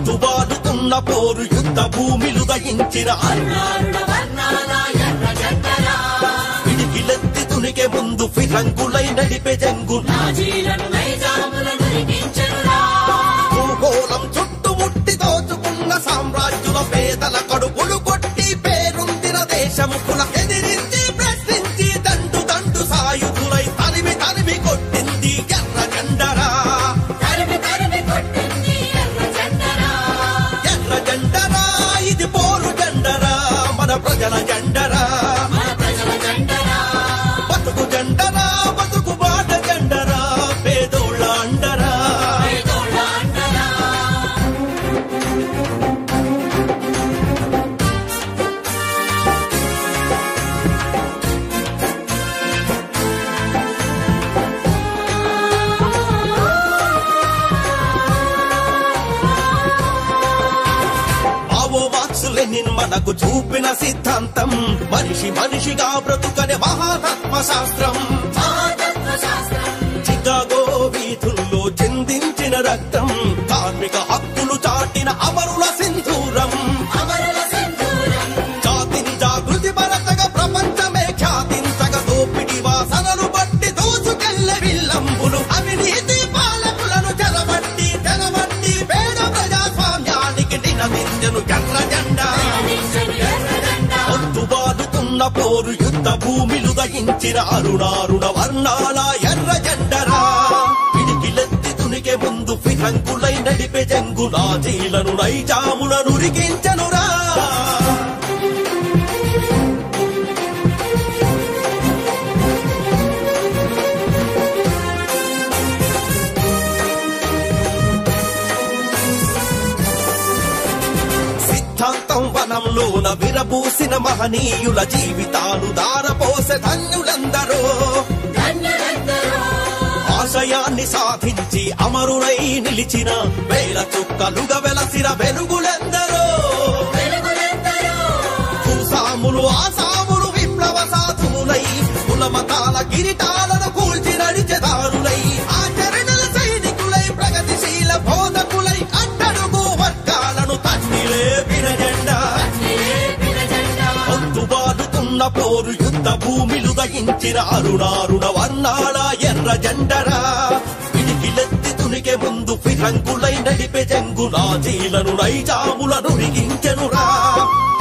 పొద్దుబాటుతున్న పోరు యుద్ధ భూమిలు దయించిన పిడికిలెత్తి తునికే ముందు ఫిరంగులై నడిపే జంగు భూగోళం చుట్టుముట్టి దోచుకున్న సామ్రాజ్యుల పేదల కడుపులు కొట్టి పేరుందిన దేశముకుల ఎదిరించి ప్రశ్నించి దండు దండు సాయుధులై తరిమి తరిమి కొట్టింది ఎర్ర జెండరా. ఎర్ర జెండరా ఇది పోరు జెండరా, మన ప్రజల జెండరా. బతుకు జెండరా, బతుకు బాట జెండరా, పేదోళ్ళ అండరా. లెనిన్ మనకు చూపిన సిద్ధాంతం మనిషి మనిషిగా బ్రతుకనే మహాతత్వ శాస్త్రం. చికాగో వీధుల్లో చిందించిన రక్తం కార్మిక హక్కులు చాటిన అమరుల సింధూరం. జాతిని జాగృతి పరచగా ప్రపంచమే ఖ్యాతించగా దోపిడి వాసనలు బట్టి దోసుకెళ్లే విల్లంబులు అవినీతి పాలకులను చెరబట్టి తెరబట్టి పేద ప్రజాస్వామ్యానికి నినదించెను ఎర్ర జెండా. పొద్దుబాటుతున్న పోరు యుద్ధ భూమిలు దయించిన అరుణారుణ వర్ణాల ఎర్ర జెండరా. పిడికిలెత్తి తునికే ముందు ఫిరంగులై నడిపే జంగు నాజీలను నైజాములను ఉరికించెనురా. సిద్ధాంతం వనంలోన విరబూసిన మహనీయుల జీవితాలు దారపోసే ధన్యులందరూ. ఆశయాన్ని సాధించి అమరులై నిలిచిన వేల చుక్కలుగా వెలసిన వెలుగులెందరో. భూసాములు ఆసాములు విప్లవ సాధువులై కులమతాల కిరీటాలను కూల్చి నడిచెదారులై ఆచరణల సైనికులై ప్రగతిశీల బోధకులై అట్టడుగు వర్గాలను తన్నిలేపిన జెండా. పొద్దుబాటుతున్న పోరు యుద్ధ భూమిలు దయించిన అరుణారుణ వర్ణాల ఎర్ర జెండరా. పిడికిలెత్తి తునికే ముందు ఫిరంగులై నడిపే జంగు నాజీలను నైజాములను ఉరికించెనురా.